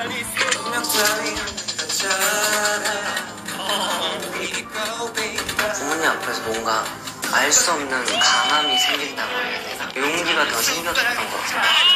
부모님 앞에서 뭔가 알 수 없는 강함이 생긴다고 해야 되나? 용기가 더 생겼던 것 같아요.